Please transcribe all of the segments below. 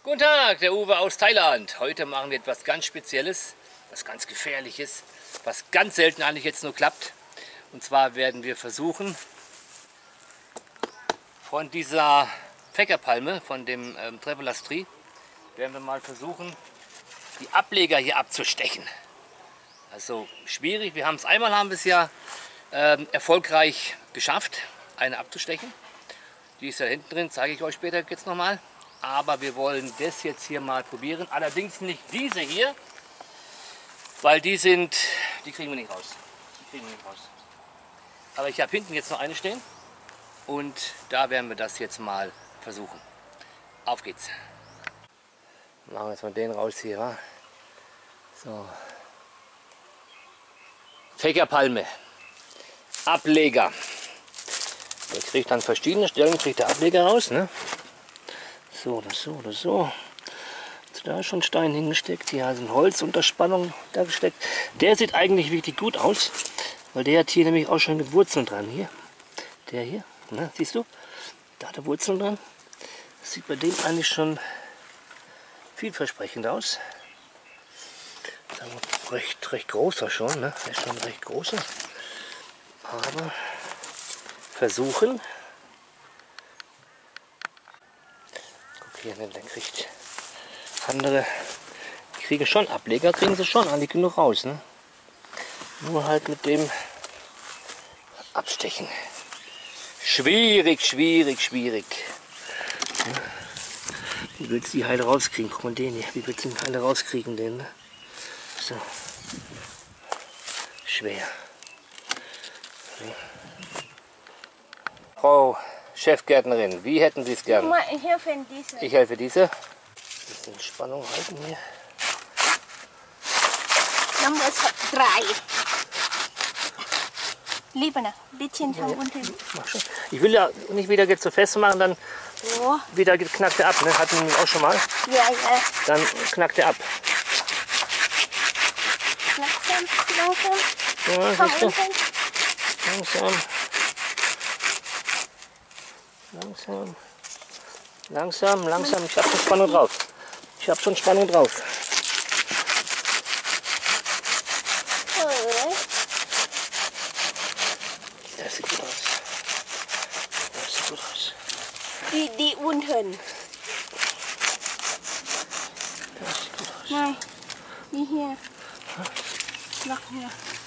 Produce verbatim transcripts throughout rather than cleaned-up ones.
Guten Tag, der Uwe aus Thailand. Heute machen wir etwas ganz Spezielles, was ganz Gefährliches, was ganz selten eigentlich jetzt nur klappt. Und zwar werden wir versuchen, von dieser Fäckerpalme, von dem ähm, Travelers Tree, werden wir mal versuchen, die Ableger hier abzustechen. Also schwierig, wir haben es einmal haben wir es ja ähm, erfolgreich geschafft, eine abzustechen. Die ist ja hinten drin, zeige ich euch später jetzt nochmal. Aber wir wollen das jetzt hier mal probieren. Allerdings nicht diese hier, weil die sind, die kriegen wir nicht raus. Die kriegen wir nicht raus. Aber ich habe hinten jetzt noch eine stehen und da werden wir das jetzt mal versuchen. Auf geht's. Machen wir jetzt mal den raus hier, wa? So. Fäckerpalme. Ableger. Der kriegt an verschiedenen Stellen kriegt der Ableger raus, ne? So oder so oder so. Jetzt da ist schon ein Stein hingesteckt. Hier ist ein Holz unter Spannung da gesteckt. Der sieht eigentlich wirklich gut aus, weil der hat hier nämlich auch schon mit Wurzeln dran. Hier, der hier, ne? Siehst du? Da hat er Wurzeln dran. Das sieht bei dem eigentlich schon vielversprechend aus. Recht, recht großer schon, ne? Der ist schon recht großer. Aber versuchen. Guck hier, der kriegt andere. Die kriegen schon Ableger, kriegen sie schon alle genug raus, ne? Nur halt mit dem Abstechen. Schwierig, schwierig, schwierig. Ja. Wie willst du die Heile rauskriegen? Guck mal den hier. Wie willst du den Heile rauskriegen, den, ne? So. Schwer. Ja. Frau Chefgärtnerin, wie hätten Sie es gern? Ich helfe in diese. Ich helfe diese. Ein bisschen Spannung halten hier. Nummer drei. Lieber noch ein bisschen Ja, ja. unten. Mach schon. Ich will ja nicht wieder jetzt so fest machen, dann Oh. wieder knackt er ab. Ne? Hatten wir auch schon mal. Ja, ja. Dann knackt er ab. Langsam, langsam. Ja, Komm siehst du? unten. Langsam. Langsam. Langsam, langsam. Ich habe schon Spannung drauf. Ich habe schon Spannung drauf. Oh. Das sieht gut aus. Das sieht gut aus. Die, die unten. Das sieht gut aus. Nein, die hier. Noch hier.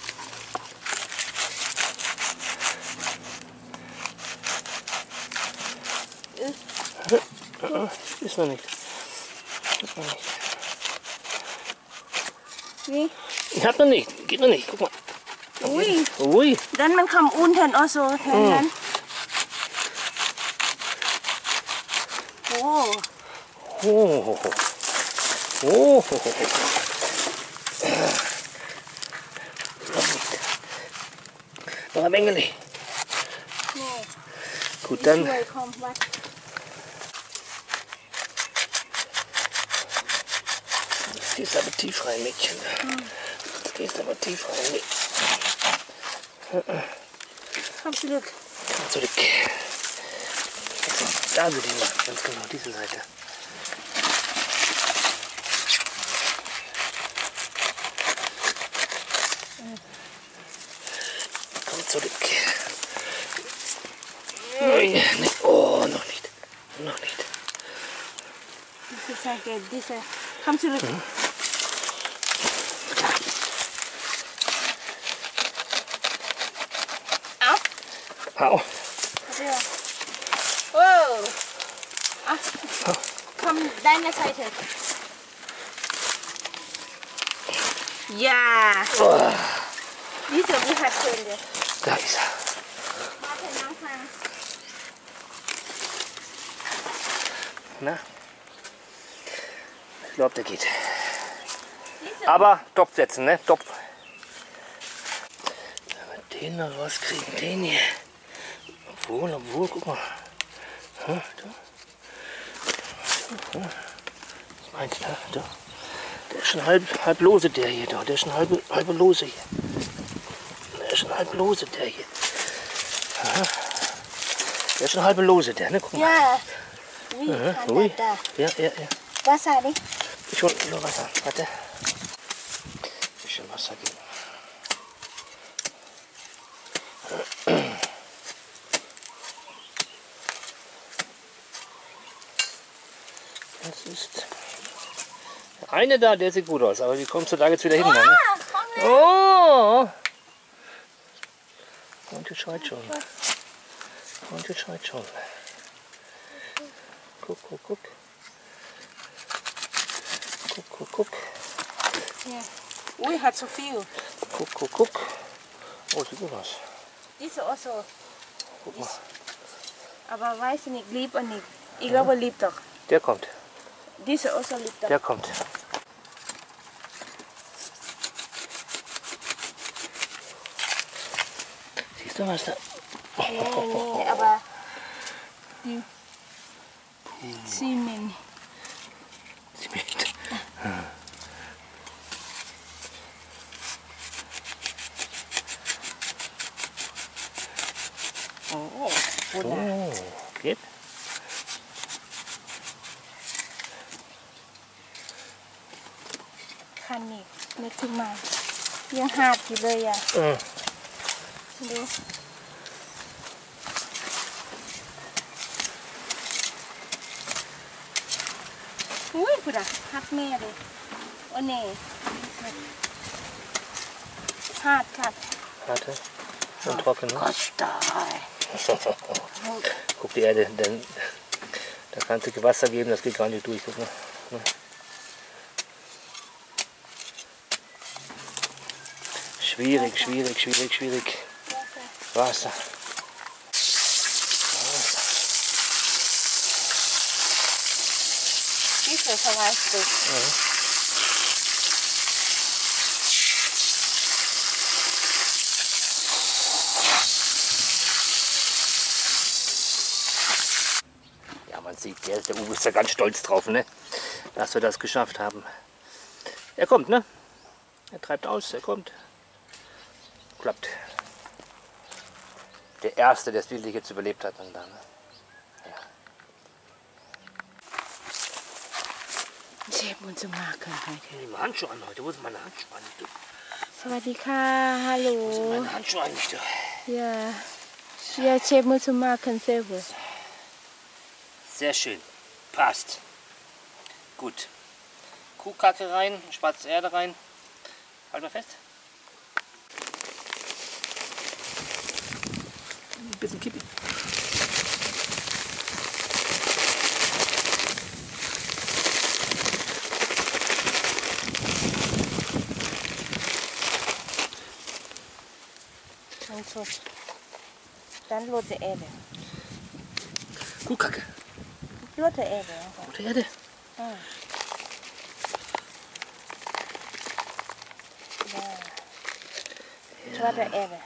Ist noch nicht. Ist noch nicht. Wie? Ich hab noch nicht. Geht noch nicht. Guck mal. Ui. Ui. Dann man kommt unten auch so. Dann. Oh. Oh. Oh. Noch ein Engel. Nee. Gut, dann. Die Schuhe kommen, was? Du gehst aber tief rein, Mädchen. Du gehst aber tief rein. Komm zurück. Komm zurück. Da würde ich machen, ganz genau, diese Seite. Komm zurück. Oh, noch nicht. Noch nicht. Diese Seite, diese. Komm zurück. Mhm. Au. Au. Ja. Oh. Ach, komm, deine Seite. Ja. Oh. Wieso, wie hast du denn? Da ist er. Warte, langsam. Na? Ich glaube, der geht. Wieso? Aber Topf setzen, ne? Topf. Wenn wir den noch rauskriegen, den hier. Obwohl, obwohl, guck mal. Hm, da. Hm. Was meinst du? Da. Der ist schon halb, halb lose, der hier. Da. Der ist schon halb, halb lose hier. Der ist schon halb lose, der hier. Aha. Der ist schon halb lose, der, ne? Guck mal. Ja. Wie Aha. kann Ui. der da? Ja, ja, ja. Wasser, nicht? Ich hole nur Wasser. Warte. Ein bisschen Wasser geben. Das ist der eine da, der sieht gut aus, aber wie kommst du da jetzt wieder hin? Ne? Oh! Und ihr schreit schon. Und ihr schreit schon. Guck, guck, guck. Guck, guck, guck. Ja. Ui, hat so viel. Guck, guck, guck. Oh, sieht gut aus. Diese auch so. Guck mal. Aber weiß ich nicht, lieb oder nicht. Ich glaube, lieb doch. Der kommt. Diese auch so lieb doch. Der kommt. Siehst du was da? Nee, nee, aber die Zwiebeln. Oh, Oh, geht. คันนี่นึกขึ้นมายังหาดอยู่เลยอ่ะอืมดูอุ้ยพุดอะฮัดแม่เลยโอ้เน่หาดค่ะ Warte. Und trocken, ne? ก็ตาย Guck die Erde, denn da kannst du Wasser geben, das geht gar nicht durch. Guck mal. Schwierig, schwierig, schwierig, schwierig. Wasser. Diese verweist du. Ja, man sieht, der, der Uwe ist ja ganz stolz drauf, ne? Dass wir das geschafft haben. Er kommt, ne? Er treibt aus, er kommt. Klappt. Der Erste, der es wirklich jetzt überlebt hat. Dann da, ne? Ja. เชฟบุญจะมาเกินไป Ich nehme Handschuhe an heute. Wo sind meine Handschuhe an? Du? สวัสดีค่ะฮัลโหล Wo sind meine Handschuhe an? Nicht, du? อย่าอย่าเชฟบุญจะมาเกินเซฟ Sehr schön. Passt. Gut. Kuhkacke rein, schwarze Erde rein. Halt mal fest. Ein bisschen kippen. Und so. Dann rote Erde. Kuhkacke. Rote Erde. Rote Erde. Ah. Ja. Schwarze Erde.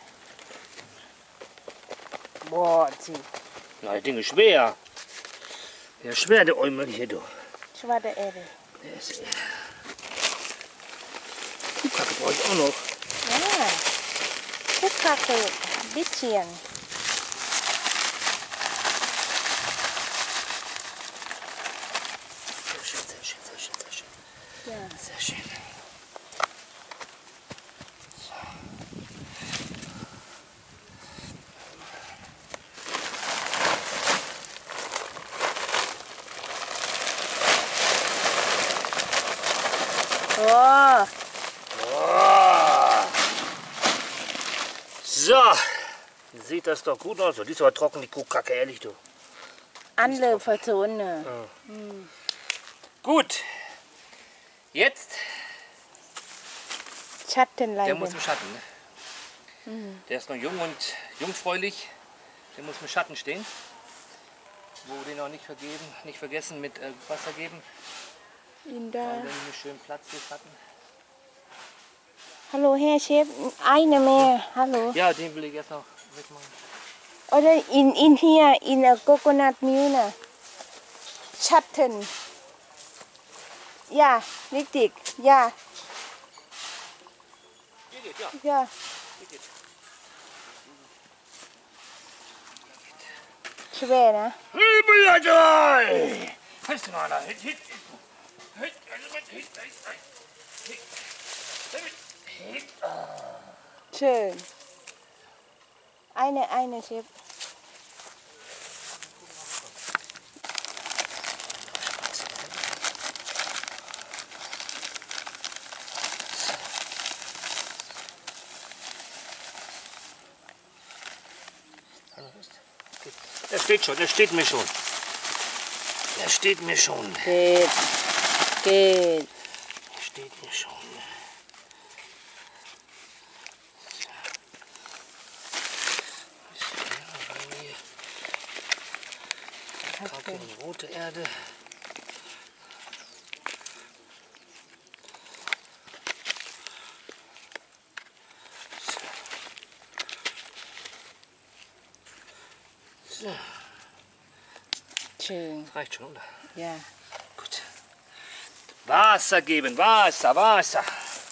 Boah, zieh. Na, das Ding ist schwer. Ja, schwer, der Eumel hier, du. Schwarze Erde. Der ist, Kuhkacke brauche ich auch noch. Ja. Kuhkacke. Bisschen. Sehr schön, sehr schön, sehr schön, sehr schön. Ja. Sehr schön. Oh. Oh. So, sieht das doch gut aus. Die ist aber trocken, die Kuhkacke, ehrlich, du. Andere Personen. Gut, jetzt, der Schattenleiden. muss im Schatten. Ne? Der ist noch jung und jungfräulich. Der muss im Schatten stehen. Wo wir den auch nicht vergeben, nicht vergessen mit äh, Wasser geben. Ihn Dann da. nehmen wir schön Platz hier Schatten. Hallo, Herr Chef. Eine mehr. Hallo. Ja, den will ich jetzt noch wegmachen. Oder in, in hier, in a coconut Mune. Schatten. Ja, richtig. Ja, Hier geht, ja. ja. Hier geht. Schwer, ne? Fest mal da. Hit, hit. Schön. Eine, eine, Chef. Der steht schon, der steht mir schon. Der steht mir schon. Geht. Geht. Der steht mir schon. Kacke und rote Erde. So. Schön. Das reicht schon, oder? Ja. Gut. Wasser geben, Wasser, Wasser.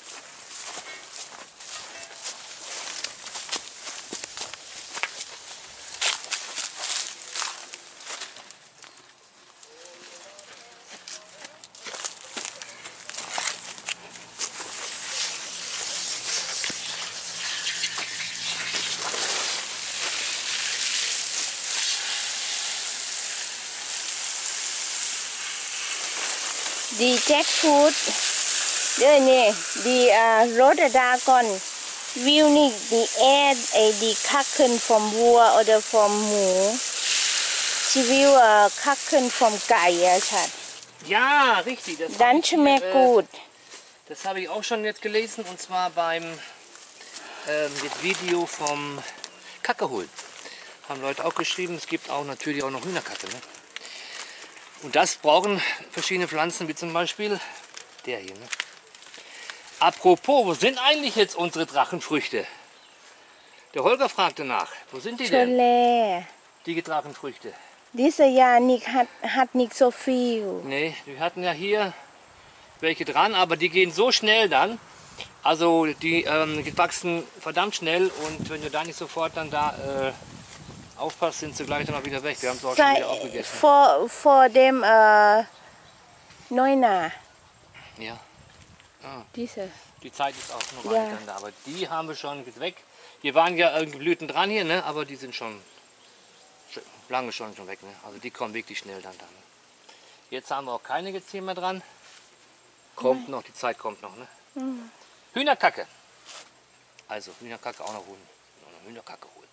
Die Jackfruit เด้อนี่ die uh, Rhododendron will nicht die add uh, die Kacken vom Wahr oder vom Mu. Sie will uh, Kacken vom Gei, Schatz. Ja, richtig. Das Dann hab ich hier, schmeckt äh, gut. Das habe ich auch schon jetzt gelesen, und zwar beim ähm, Video vom Kackeholen. Haben Leute auch geschrieben, es gibt auch natürlich auch noch Hühnerkacke. Ne? Und das brauchen verschiedene Pflanzen, wie zum Beispiel der hier. Ne? Apropos, wo sind eigentlich jetzt unsere Drachenfrüchte? Der Holger fragte nach. Wo sind die denn, Scholle. die Drachenfrüchte? Dieses Jahr nicht, hat, hat nicht so viel. Nee, wir hatten ja hier welche dran, aber die gehen so schnell dann. Also die ähm, wachsen verdammt schnell, und wenn du da nicht sofort dann da äh, aufpasst, sind sie gleich dann auch wieder weg. Wir haben es auch schon wieder aufgegessen. Vor, vor dem äh, Neujahr. Ja. Ah, Diese. die Zeit ist auch noch Ja. weiter dann da, aber die haben wir schon weg. Hier waren ja irgendwie Blüten dran hier, ne? Aber die sind schon schon lange schon, schon weg. Ne? Also die kommen wirklich schnell dann da. Ne? Jetzt haben wir auch keine jetzt hier mehr dran. Kommt noch, die Zeit kommt noch. Ne? Mhm. Hühnerkacke. Also Hühnerkacke auch noch holen. Noch Hühnerkacke holen.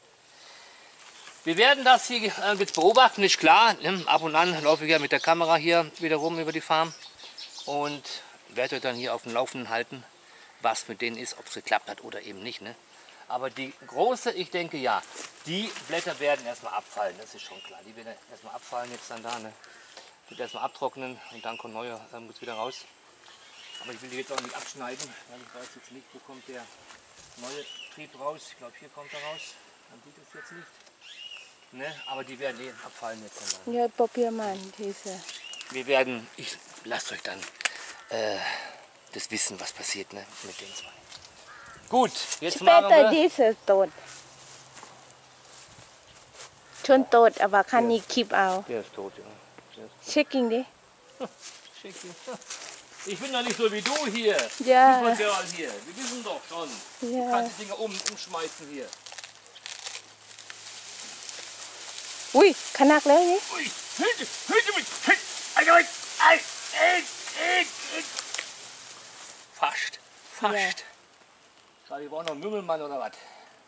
Wir werden das hier äh, jetzt beobachten, ist klar. Ne? Ab und an laufe ich ja mit der Kamera hier wieder rum über die Farm und werde euch dann hier auf dem Laufenden halten, was mit denen ist, ob es geklappt hat oder eben nicht. Ne? Aber die große, ich denke ja, die Blätter werden erstmal abfallen, das ist schon klar. Die werden erstmal abfallen jetzt dann da. Ne? Wird erstmal abtrocknen und dann kommt neue ähm, wieder raus. Aber ich will die jetzt auch nicht abschneiden, weil ich weiß jetzt nicht, wo kommt der neue Trieb raus. Ich glaube, hier kommt er raus. Man sieht es jetzt nicht. Ne? Aber die werden eh abfallen jetzt dann. Ja, probier mal diese. Wir werden, ich lasst euch dann äh, das wissen, was passiert, ne, mit den zwei. Gut, jetzt machen Später wir. diese tot. Schon tot, aber kann nicht kipp auch. Der ist tot, ja. Der ist Checking die. tot. Schick ihn. Ich bin doch nicht so wie du hier. Ja. Supergirl hier. Wir wissen doch schon. Du Ja. kannst die Dinger um, umschmeißen hier. Ui, ขนักเลยนี่ Ui, hüte, hüte mich. Hüte, ei, ei, ei, ei, ei, ei. Fast, fast. Ja. Ich brauche noch einen Mümmelmann oder was?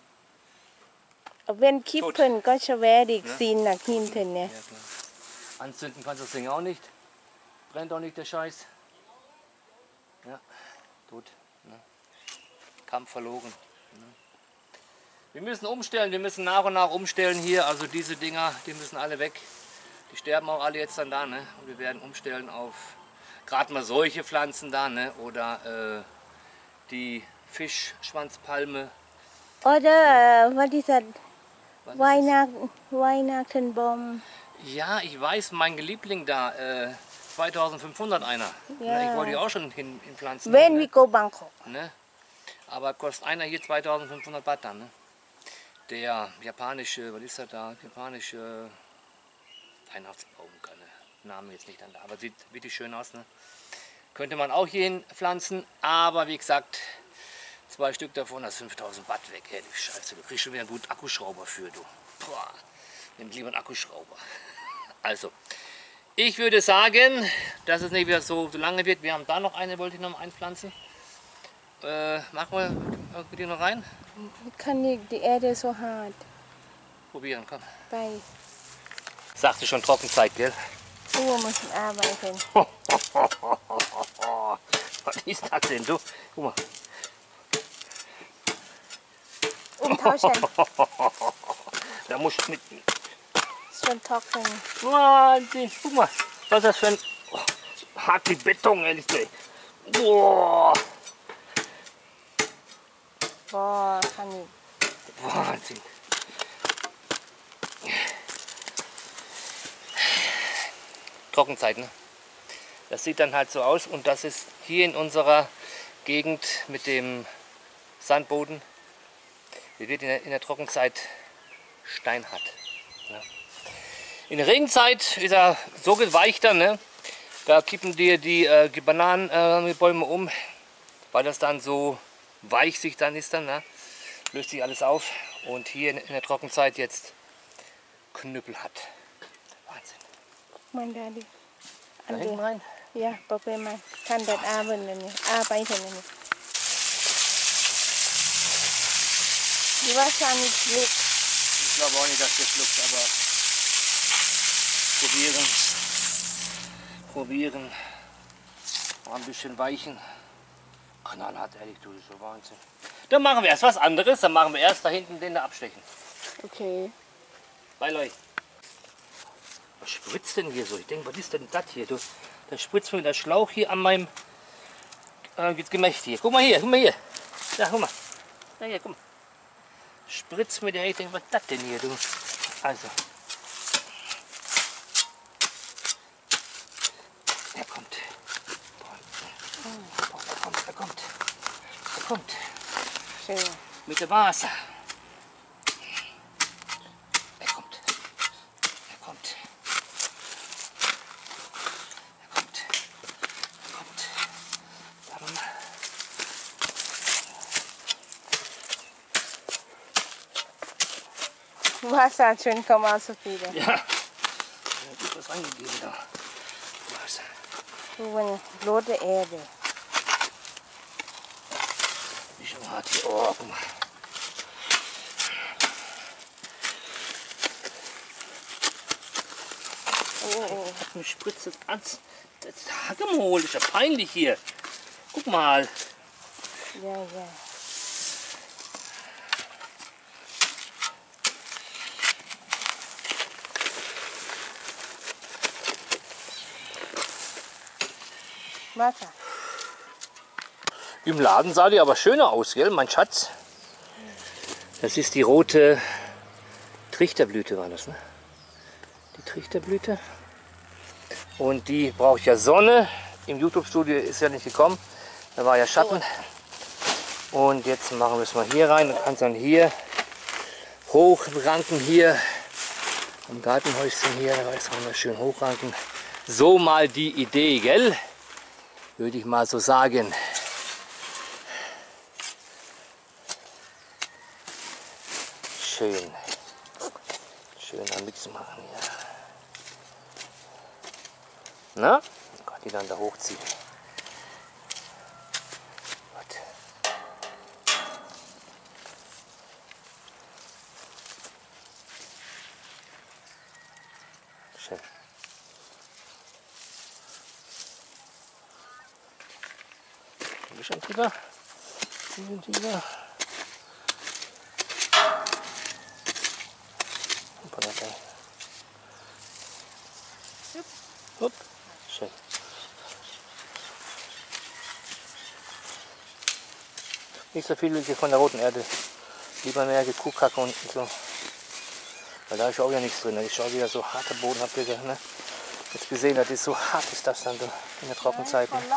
เว้นคลิปเพิ่นก็ชแวดิกซีนหนักหินเพิ่นเนี่ย Ja, klar. Anzünden kannst du das Ding auch nicht. Brennt auch nicht der Scheiß. Ja, gut. Ne? Kampf verloren. Ne? Wir müssen umstellen, wir müssen nach und nach umstellen hier. Also diese Dinger, die müssen alle weg. Die sterben auch alle jetzt dann da. Ne? Und wir werden umstellen auf gerade mal solche Pflanzen da. Ne? Oder äh, die Fischschwanzpalme. Oder was ist das? Was ist das? Weihnachten, Weihnachtenbaum. Ja, ich weiß, mein Liebling da, äh, zweitausendfünfhundert einer. Ja. Ne, ich wollte die auch schon hin, hinpflanzen. เว้นวิ Ne? โกบังกอก Ne? Aber kostet einer hier zweitausendfünfhundert Baht dann. Ne? Der japanische, was ist das da? Japanische Weihnachtsbaum, keine Namen jetzt nicht an da, aber sieht wirklich schön aus. Ne? Könnte man auch hierhin pflanzen, aber wie gesagt, zwei Stück davon, das fünftausend Watt weg. Hey, du Scheiße, du kriegst schon wieder einen guten Akkuschrauber für, du. Boah, nimm lieber einen Akkuschrauber. Also, ich würde sagen, dass es nicht wieder so, so lange wird. Wir haben da noch eine, wollte ich noch mal einpflanzen. Äh, machen wir die noch rein? Kann die, die Erde so hart. Probieren, komm. Bei Sagte schon Trockenzeit, gell? Uhr müssen arbeiten. Was ist das denn, du? Guck mal. Umtauschen. Da muss ich mit... Schon trocken. Wahnsinn, guck mal. Was ist das für ein... Oh, hart wie Beton, ehrlich gesagt. Boah. Boah, kann ich. Wahnsinn. Trockenzeit, ne? Das sieht dann halt so aus und das ist hier in unserer Gegend mit dem Sandboden. Der wird in der, in der Trockenzeit steinhart. Ja. In der Regenzeit ist er so geweichter, ne? Da kippen dir die, äh, die Bananenbäume äh, um, weil das dann so weich sich dann ist, dann, ne? Löst sich alles auf und hier in, in der Trockenzeit jetzt Knüppel hat. Wahnsinn. Mein Daddy. Da hinten rein? Ja, probier mal. Kann das arbeiten nicht. Arbeiten nicht. Die Wasser nicht schluckt. Ich glaube auch nicht, dass der schluckt, aber probieren. Probieren. Mal ein bisschen weichen. Knallhart, ehrlich, du, das ist so Wahnsinn. Dann machen wir erst was anderes. Dann machen wir erst da hinten den da abstechen. Okay. Bei Leute. Was spritzt denn hier so? Ich denke, was ist denn das hier? Du, da spritzt mir der Schlauch hier an meinem äh, Gemächt hier. Guck mal hier, guck mal hier. Ja, guck mal. Ja, hier, guck mal. Spritzt mir der, ich denke, was ist das denn hier, du? Also. Er kommt. Oh, er kommt, er kommt. Er kommt. Schön. Mit dem Wasser. Er kommt. Er kommt. Er kommt. Er kommt. Warte mal. Wasser schön kommt aus so viele. Ja. Da wird was reingegeben da. Wasser. So eine rote Erde. Wie schon hart hier. Oh, guck mal. Oh, Mir spritzt das ans. Das Hagemol ist ja peinlich hier. Guck mal. ja, ja. Wasser. Im Laden sah die aber schöner aus, gell, mein Schatz? Das ist die rote Trichterblüte, war das, ne? Die Trichterblüte. Und die braucht ja Sonne. Im YouTube-Studio ist ja nicht gekommen. Da war ja Schatten. Und jetzt machen wir es mal hier rein. Du kannst dann hier hochranken, hier am Gartenhäuschen hier. Da ist man schön hochranken. So mal die Idee, gell? Würde ich mal so sagen. Schön. Schön am Mix machen hier. Na? Kann die dann da hochziehen. Gut. Schön. Ein bisschen tiefer. Ein bisschen tiefer. Hopp. Schön. Nicht so viel wie von der roten Erde. Lieber mehr Kuhkacke und so. Weil da ist auch wieder nichts drin. Da ist auch wieder so harter Boden. Habt ihr ne? jetzt gesehen, das ist so hart ist das dann in der Trockenzeit. Ne?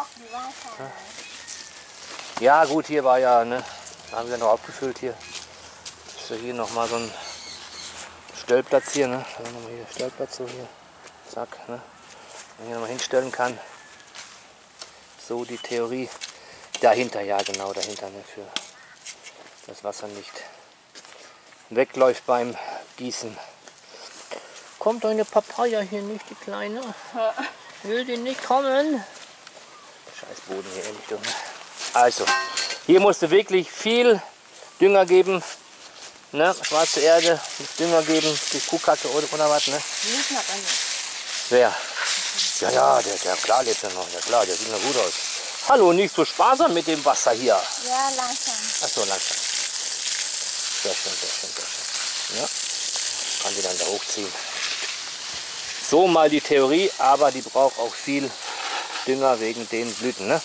Ja gut, hier war ja, ne? Da haben wir noch aufgefüllt hier. Ist ja hier nochmal so ein Stellplatz hier, ne? Da haben wir hier Stellplatz so hier. Zack, ne? Man hier nochmal hinstellen kann. so die Theorie dahinter, ja genau dahinter, ne, für das Wasser nicht wegläuft beim Gießen. Kommt eine Papaya hier nicht, die Kleine? Will die nicht kommen? Scheiß Boden hier, ehrlich dumm. Also, hier musst du wirklich viel Dünger geben. Ne? Schwarze Erde, mit Dünger geben, die Kuhkacke oder, oder was, ne? Nicht noch eine. Wer? Ja, ja, der, der klar lebt ja noch. Ja klar, der sieht noch gut aus. Hallo, nicht so sparsam mit dem Wasser hier. Ja, langsam. Achso, langsam. Sehr schön, sehr schön, sehr schön. Ja. Kann die dann da hochziehen. So mal die Theorie, aber die braucht auch viel Dünger wegen den Blüten, ne?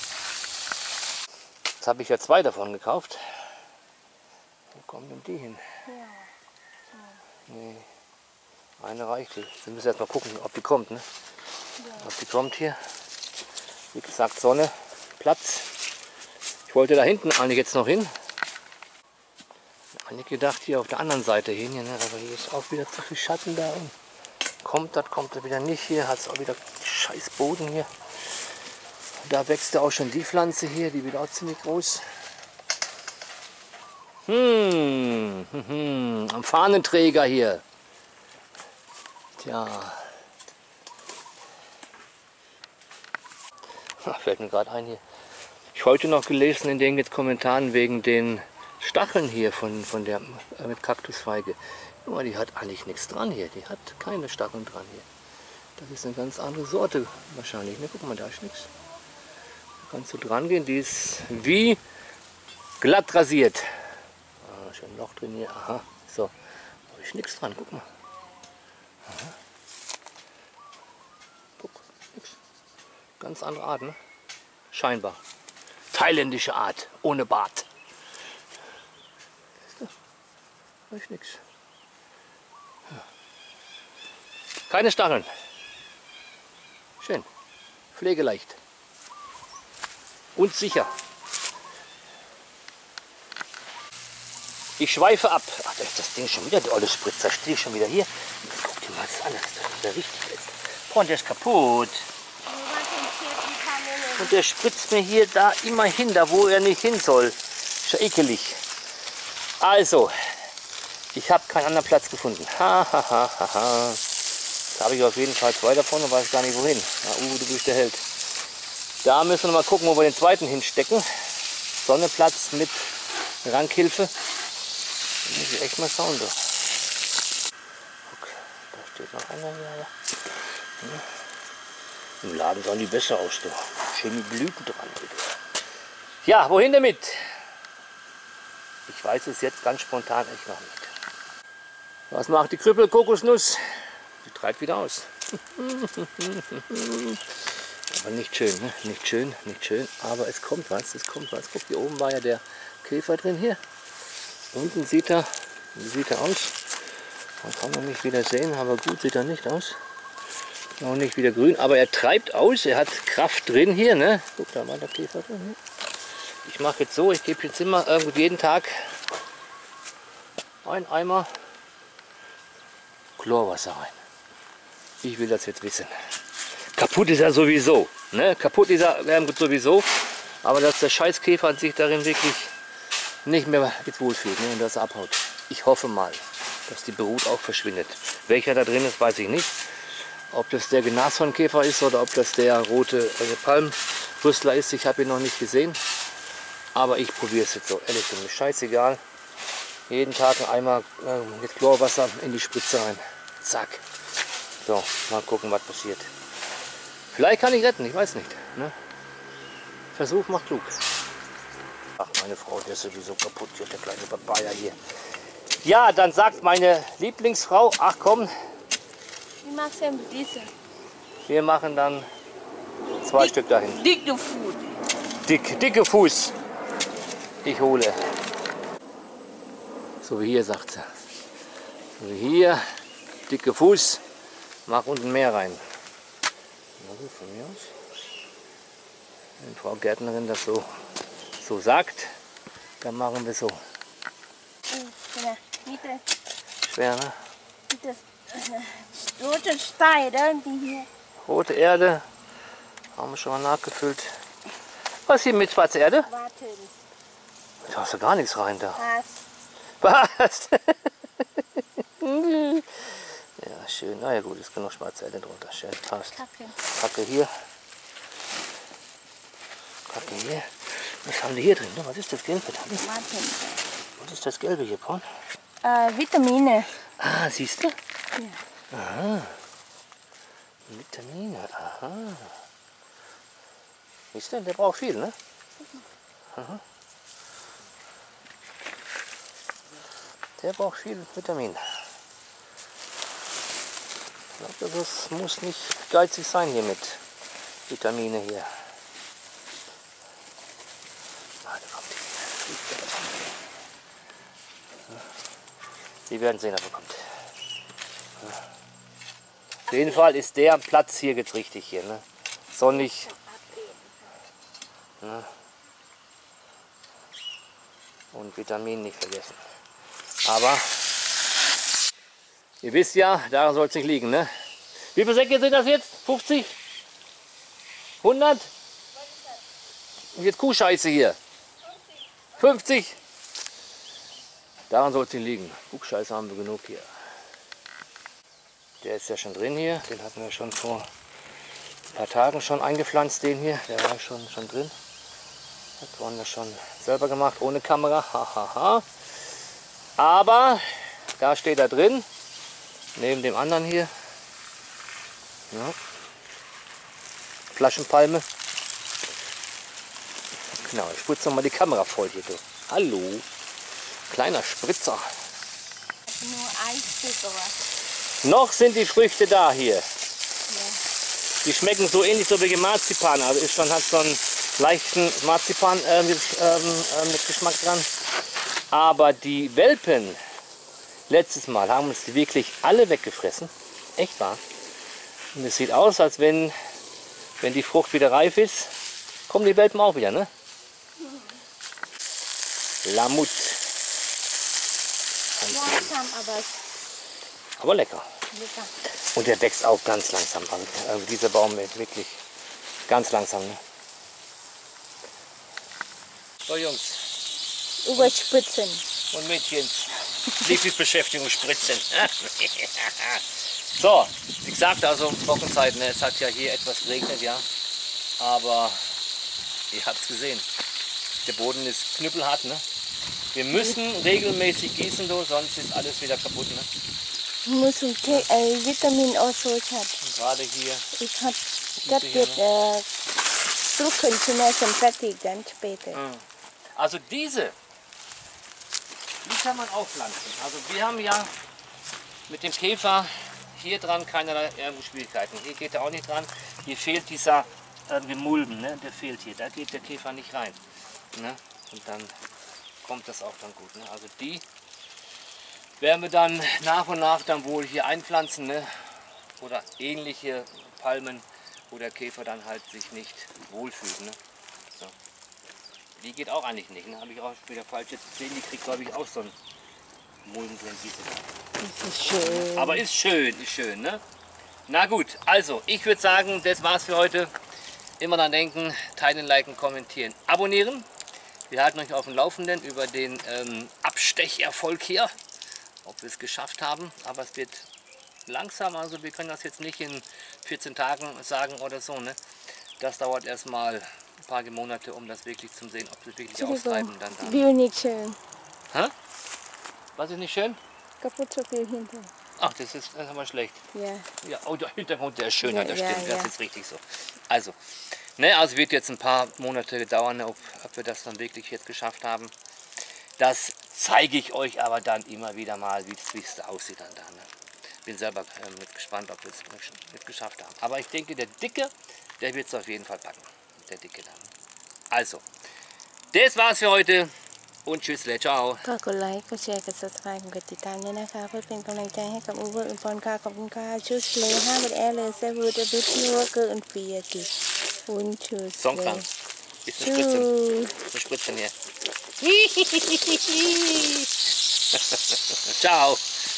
Jetzt habe ich ja zwei davon gekauft. Wo kommen denn die hin? Ja. Nee. Eine reicht. Wir müssen erst mal gucken, ob die kommt, ne? Ja. Ob die kommt hier. Wie gesagt, Sonne, Platz. Ich wollte da hinten eigentlich jetzt noch hin. Eigentlich gedacht hier auf der anderen Seite hin, ne? Aber hier ist auch wieder zu viel Schatten da. Und kommt das, kommt das wieder nicht. Hier hat es auch wieder scheiß Boden hier. Da wächst ja auch schon die Pflanze hier, die wird auch ziemlich groß. Hm, hm, hm, am Fahnenträger hier. Tja. Ach, fällt mir gerade ein hier. Ich habe heute noch gelesen in den jetzt Kommentaren wegen den Stacheln hier von, von der äh, mit Kaktusfeige. Aber die hat eigentlich nichts dran hier. Die hat keine Stacheln dran hier. Das ist eine ganz andere Sorte wahrscheinlich. Ne? Guck mal, da ist nichts. Da kannst du dran gehen. Die ist wie glatt rasiert. Ah, schön Loch drin hier. Aha. So. Da ist nichts dran. Guck mal. Aha. Guck, nix. Ganz andere Art, ne? Scheinbar. Thailändische Art, ohne Bart. Da ist nichts. Keine Stacheln. Schön. Pflegeleicht. Und sicher. Ich schweife ab. Ach, da ist das Ding schon wieder, der olle Spritzer steht schon wieder hier. Guck dir mal das an, dass der richtig ist. Boah, der ist kaputt. Und der spritzt mir hier da immer hin, da wo er nicht hin soll. Ist ja ekelig. Also, ich habe keinen anderen Platz gefunden. Ha, ha, ha, ha, ha. Da habe ich auf jeden Fall zwei davon und weiß gar nicht wohin. Na, Uwe, du bist der Held. Da müssen wir mal gucken, wo wir den zweiten hinstecken. Sonneplatz mit Rankhilfe. Da muss ich echt mal schauen. Da, okay, da steht noch einer hier. Ja. Hm. Im Laden sahen die besser aus. Da. Schöne Blüten dran. Bitte. Ja, wohin damit? Ich weiß es jetzt ganz spontan echt noch nicht. Was macht die Krüppel-Kokosnuss? Sie treibt wieder aus. Aber nicht schön, ne? Nicht schön, nicht schön. Aber es kommt was, es kommt was. Guck, hier oben war ja der Käfer drin hier. Unten sieht er, wie sieht er aus? Man kann noch nicht wieder sehen, aber gut sieht er nicht aus. Noch nicht wieder grün, aber er treibt aus, er hat Kraft drin hier, ne? Guck, da war der Käfer drin. Ich mache jetzt so, ich gebe jetzt immer irgendwie jeden Tag ein Eimer Chlorwasser rein. Ich will das jetzt wissen. Kaputt ist er sowieso, ne? Kaputt ist er ja, sowieso, aber dass der Scheißkäfer sich darin wirklich nicht mehr jetzt wohlfühlt, ne? Und dass er abhaut. Ich hoffe mal, dass die Brut auch verschwindet. Welcher da drin ist, weiß ich nicht. Ob das der Nashornkäfer ist oder ob das der rote also Palmrüstler ist, ich habe ihn noch nicht gesehen. Aber ich probiere es jetzt so, ehrlich, mir ist scheißegal. Jeden Tag ein Eimer äh, mit Chlorwasser in die Spritze rein. Zack. So, mal gucken, was passiert. Vielleicht kann ich retten, ich weiß nicht. Ne? Versuch macht klug. Ach, meine Frau, der ist sowieso kaputt hier, der kleine Papaya hier. Ja, dann sagt meine Lieblingsfrau, ach komm, Wie machst du diese? wir machen dann zwei Dick, Stück dahin. Dicke Fuß. Dick, dicke Fuß. Ich hole. So wie hier, sagt sie. So wie hier, dicke Fuß. Mach unten mehr rein. Na gut, von mir aus. Wenn Frau Gärtnerin das so, so sagt, dann machen wir so. Schwer, ne? Rote Steine, die hier. Rote Erde. Haben wir schon mal nachgefüllt. Was hier mit schwarzer Erde? Warten. Da hast du gar nichts rein da. Pass. Was? Ja, schön. Na ja gut, es kann noch schwarze Erde drunter. Schön, passt. Kacke. Kacke hier. Kacke hier. Was haben die hier drin? Was ist das Gelbe da? Warten. Was ist das Gelbe hier, Porn? Äh, Vitamine. Ah, siehst du? Ja. Aha. Vitamine, aha. Siehst du, der braucht viel, ne? Aha. Der braucht viel Vitamin. Ich glaube, das muss nicht geizig sein hier mit Vitamine hier. Ah, da kommt die. Sie werden sehen, ob er kommt. Auf jeden Fall ist der Platz hier jetzt richtig hier, ne? Sonnig. Ne? Und Vitamin nicht vergessen. Aber ihr wisst ja, daran soll es nicht liegen, ne? Wie viele Säcke sind das jetzt? fünfzig? hundert? Und jetzt Kuhscheiße hier. fünfzig? Daran soll es nicht liegen. Kuhscheiße haben wir genug hier. Der ist ja schon drin hier. Den hatten wir schon vor ein paar Tagen schon eingepflanzt, den hier. Der war schon, schon drin. Das haben wir schon selber gemacht, ohne Kamera. Hahaha. Aber da steht er drin. Neben dem anderen hier. Ja. Flaschenpalme. Genau, ich spritze noch mal die Kamera voll hier. Du. Hallo. Kleiner Spritzer. Nur ein Stück, aber. Noch sind die Früchte da hier. Ja. Die schmecken so ähnlich so wie Marzipan. Also ist schon, hat so einen leichten Marzipan äh, mit, ähm, äh, mit Geschmack dran. Aber die Welpen, letztes Mal haben uns die wirklich alle weggefressen. Echt wahr. Und es sieht aus, als wenn, wenn die Frucht wieder reif ist, kommen die Welpen auch wieder, ne? Lamut. Langsam, aber Aber lecker. lecker. Und der wächst auch ganz langsam. Also dieser Baum wird wirklich ganz langsam. Ne? So Jungs Überspritzen. und Mädchen, Lieblingsbeschäftigung spritzen. So, wie gesagt, also Trockenzeit, ne? Es hat ja hier etwas geregnet, ja. Aber ihr habt es gesehen, der Boden ist knüppelhart. Ne? Wir müssen regelmäßig gießen, du, sonst ist alles wieder kaputt. Ne? Muss ein T- äh, Vitamin also ich hat. Und gerade hier, Ich hat das wird äh, drücken zu mehr Sympathie dann später. also diese, die kann man auch pflanzen. Also wir haben ja mit dem Käfer hier dran keinerlei Schwierigkeiten. Hier geht er auch nicht dran. Hier fehlt dieser äh, Mulden, ne? Der fehlt hier. Da geht der Käfer nicht rein. Ne? Und dann kommt das auch dann gut. Ne? Also die werden wir dann nach und nach dann wohl hier einpflanzen. Ne? Oder ähnliche Palmen, wo der Käfer dann halt sich nicht wohlfühlt. Ne? So. Die geht auch eigentlich nicht. Ne? Habe ich auch wieder falsch jetzt gesehen. Die kriegt, glaube ich, auch so einen Mulden drin. Das ist schön. Aber ist schön, ist schön, ne? Na gut, also ich würde sagen, das war's für heute. Immer dran denken, teilen, liken, kommentieren, abonnieren. Wir halten euch auf dem Laufenden über den ähm, Abstecherfolg hier, ob wir es geschafft haben. Aber es wird langsam, also wir können das jetzt nicht in vierzehn Tagen sagen oder so, ne? Das dauert erstmal ein paar Monate, um das wirklich zu sehen, ob wir wirklich austreiben dann da. View nicht schön. Hä? Was ist nicht schön? Kaputt so viel hinter. Ach, das ist, das ist aber schlecht. Ja. Ja, oh, der Hintergrund, der ist schön, Ja, das ja, stimmt, ja. das ist richtig so. Also, ne, also wird jetzt ein paar Monate dauern, ob, ob wir das dann wirklich jetzt geschafft haben. Das zeige ich euch aber dann immer wieder mal, wie es da aussieht dann da. Ne? Bin selber äh, mit gespannt, ob wir es mit geschafft haben. Aber ich denke, der Dicke, der wird es auf jeden Fall packen. Der Dicke dann. Also, das war's für heute. Und tschüss, ciao. ก็กดไลค์กดแชร์กด ซับสไครบ์ กดติดตามด้วยนะคะเพื่อเป็นกำลังใจให้กับอูเบอร์อุปนค่ะขอบคุณค่ะชูสเลยห้าเบอร์แอร์เลยเซฟวูดเดบิวตี้ว่าเกินฟรีอะกิคุณชูส Songklang. Ist eine Spritze. Eine Spritze hier. Ciao.